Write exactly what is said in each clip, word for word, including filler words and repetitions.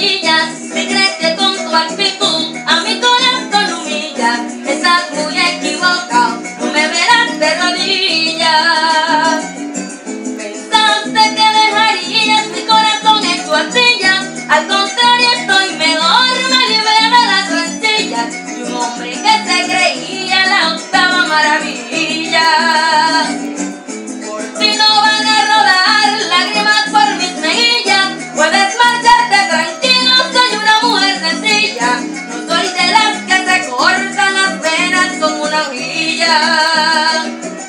rodillas. Si crees que con tu actitud a mi corazón humilla, estás muy equivocado, no me verás de rodillas. Pensaste que dejarías mi corazón en tu arcilla, al contrario estoy mejor, me libré de las rencillas y un hombre que se creía la octava maravilla. Por ti no van a rodar lágrimas por mis mejillas, puedes marcharte tranquilo, soy una mujer sencilla, no soy de las que se cortan las venas con una hojilla.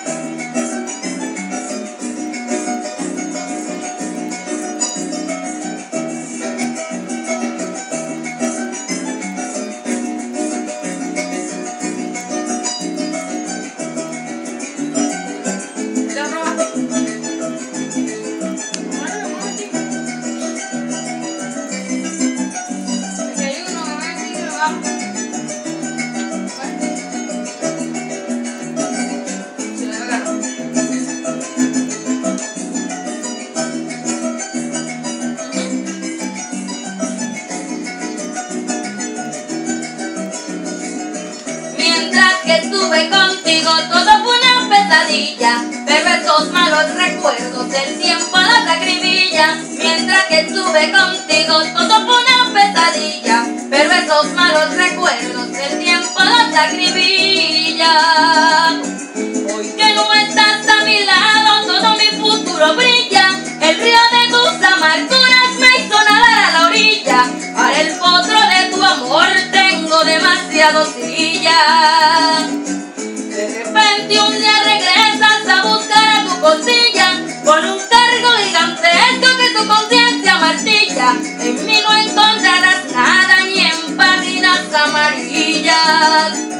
Mientras que estuve contigo todo fue una pesadilla, pero esos malos recuerdos del tiempo los acribilla. Mientras que estuve contigo todo fue una pesadilla, pero esos malos recuerdos del tiempo los acribilla. Hoy que no estás a mi lado todo mi futuro brilla, el río de tus amarguras me hizo nadar a la orilla, para el potro de tu amor tengo demasiado silla. De repente un día regresas a buscar a tu cosilla, con un cargo gigantesco que tu conciencia martilla. En mí no encontrarás nada ni en páginas amarillas.